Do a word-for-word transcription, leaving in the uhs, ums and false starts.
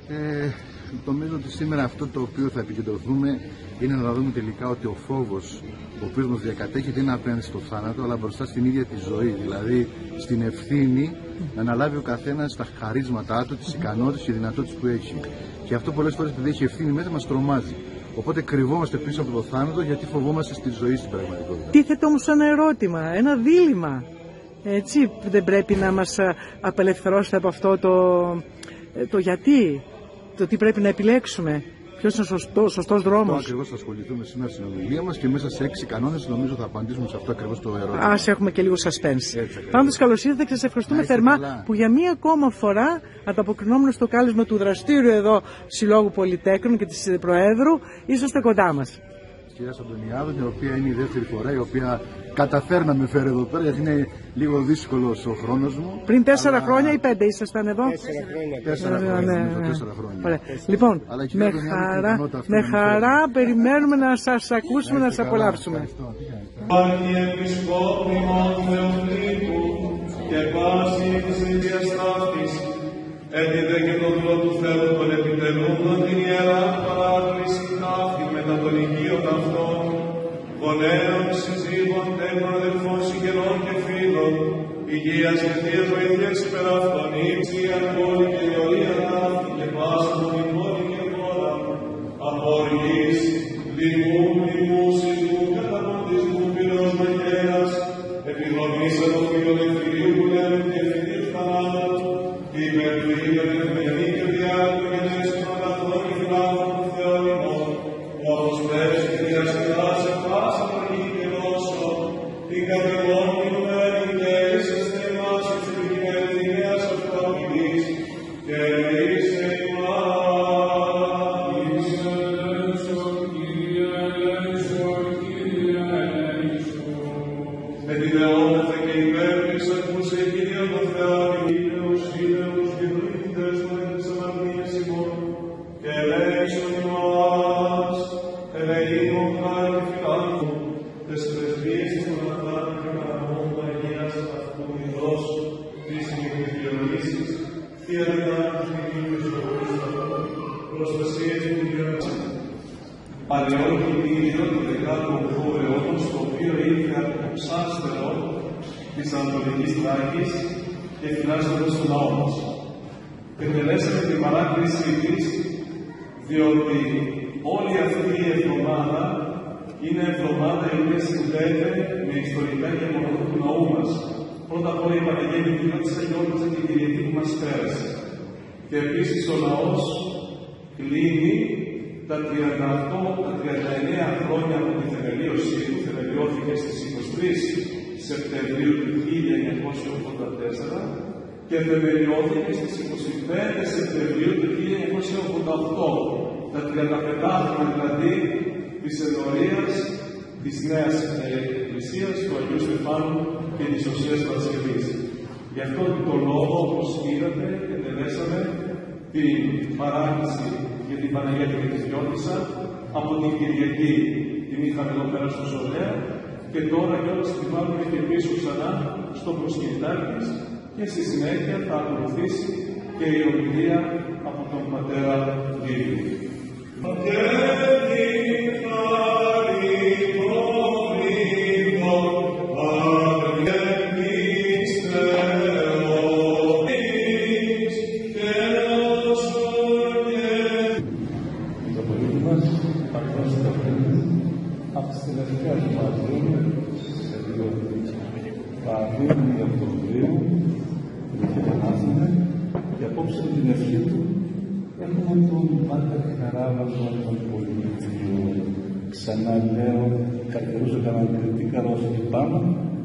Ε, νομίζω ότι σήμερα αυτό το οποίο θα επικεντρωθούμε είναι να δούμε τελικά ότι ο φόβος ο οποίος μας διακατέχει δεν είναι απέναντι στο θάνατο, αλλά μπροστά στην ίδια τη ζωή. Δηλαδή στην ευθύνη να αναλάβει ο καθένας τα χαρίσματά του, τις ικανότητες και δυνατότητες που έχει. Και αυτό πολλές φορές, επειδή έχει ευθύνη μέσα, μας τρομάζει. Οπότε κρυβόμαστε πίσω από το θάνατο γιατί φοβόμαστε στη ζωή στην πραγματικότητα. Τίθεται όμως ένα ερώτημα, ένα δίλημμα. Έτσι, δεν πρέπει να μας απελευθερώσετε από αυτό το, το γιατί, το τι πρέπει να επιλέξουμε. Ποιος είναι ο σωστός, σωστός δρόμος. Αυτό ακριβώς θα ασχοληθούμε σήμερα στην ομιλία μας και μέσα σε έξι κανόνες νομίζω θα απαντήσουμε σε αυτό ακριβώς το ερώτημα. Ας έχουμε και λίγο suspense. Πάντως καλώς ήρθατε και σας ευχαριστούμε θερμά καλά. Που για μία ακόμα φορά ανταποκρινόμενο στο κάλεσμα του δραστήριου εδώ Συλλόγου Πολυτέκνων και της Προέδρου είσαστε κοντά μας. Κυρία Αντωνιάδου, η οποία είναι η δεύτερη φορά, η οποία καταφέρει να με φέρει εδώ πέρα, γιατί είναι λίγο δύσκολος ο χρόνος μου. Πριν τέσσερα αλλά... χρόνια ή πέντε ήσασταν εδώ. Τέσσερα χρόνια. Τέσσερα χρόνια. Ναι, ναι. Τέσσερα χρόνια. Ωραία. Λοιπόν, με χαρά, με χαρά περιμένουμε να σας ακούσουμε, να σας απολαύσουμε. Πάγι επισκόπημον Θεοφλήπου και πάση της ίδιας ταύτης, έτιδε και το δούλο του Θεού των επιτελούντων την ιερά παράκληση ταύτη μετά τον οικείο ταυτόν, γονέων, συζύγων, τέκνων, αδελφών, συγγενών και φίλων, υγείας και θείας βοήθειας υπερ αυτών, ύψη, αγκόλη και διορία ταύτη και πάσα των εικόνη και χώρα, από οργής, λοιμού, λοιμού, σεισμού, καταποντισμού, πυρός μαχαίρας, επιδομής από φίλων ευθυρίου που λένε και ευθυρίου θανάτου, και υπερπλήγων ευμενή και διάρκου γενέσεων αγαθών και φιλάθων του Θεού ημών, ο αποστρέψει και διασκεδάσε πάσα οργή και νόσο, την κατηγόρη μένει και είσαστε εμάς και στην επικοινωνίας αυτοαπειλής, και ελεήστε ημάς. Επιδεόμεθα και υπέρπληξα που σε Κύριε το Θεό, ήλαιος, ήλαιος, και βρύχτες των της αμαρτίας ημών, και ελέησον ημάς, ελεήμων χάρη και φιλάθου, τες πρεσβείες των αθάνων και παραμών Αγίας αυτού ειδός, της νυχτιολογήσης, θεία διδάκτους και κύριους ζωούς αυτών, προστασίες του Κύριου. Παλαιόν κτίριο του δεκάτου αιώνα, στο οποίο ήρθε από το ψάστερο της Ανατολικής Θράκης και φυλάσσοντας τον ναό μας. Εκτελέσαμε την παράκλησή της, διότι όλη αυτή η εβδομάδα είναι εβδομάδα η οποία συνδέεται με ιστορικά γεγονότα του ναού μας. Πρώτα απ' όλα η Παναγία Νικηφόρτισσα γιόρταζε την Κυριακή που μας πέρασε. Και επίσης ο ναός κλείνει τα τριάντα οκτώ, τα τριάντα εννέα χρόνια από τη θεμελίωσή του, θεμελιώθηκε στις είκοσι τρεις Σεπτεμβρίου του χίλια εννιακόσια ογδόντα τέσσερα και θεμελιώθηκε στις είκοσι πέντε Σεπτεμβρίου του χίλια εννιακόσια ογδόντα οκτώ, τα τριάντα πέντε χρόνια δηλαδή της ενορίας της Νέας Εκκλησίας του Αγίου Στεφάνου και της Οσίας Παρασκευής. Γι' αυτό το λόγο, όπως είδατε, εντελέσαμε την παράκληση για την Παναγία του Νικηφόρτισσα από την Κυριακή την είχαμε εδώ πέρα στο Σολέα και τώρα κιόλας την βάλουμε και πίσω ξανά στο προσκυνητάκι της και στη συνέχεια θα ακολουθήσει και η ομιλία από τον πατέρα Λίβιου. Παραδείγμα του Θεού, που διαβάσαμε, και απόψε την ευχή του, έχουμε τον Πάτερ Χαράλαμπο τον Πολυτεχνείο. Ξανά λέω, καρτερούσα κανένα κριτικά ρώσια πάνω,